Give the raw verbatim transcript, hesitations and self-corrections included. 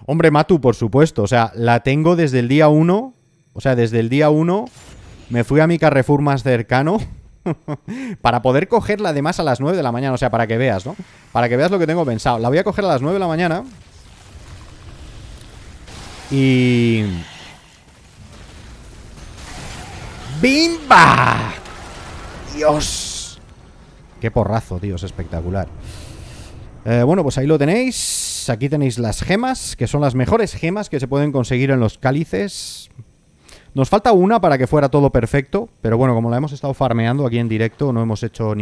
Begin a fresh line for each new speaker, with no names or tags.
Hombre, Matu, por supuesto. O sea, la tengo desde el día uno. O sea, desde el día uno me fui a mi Carrefour más cercano para poder cogerla además a las nueve de la mañana. O sea, para que veas, ¿no? Para que veas lo que tengo pensado. La voy a coger a las nueve de la mañana. Y... ¡Bimba! ¡Dios! Qué porrazo, tío, es espectacular. eh, Bueno, pues ahí lo tenéis. Aquí tenéis las gemas, que son las mejores gemas que se pueden conseguir en los cálices. Nos falta una para que fuera todo perfecto, pero bueno, como la hemos estado farmeando aquí en directo, no hemos hecho ni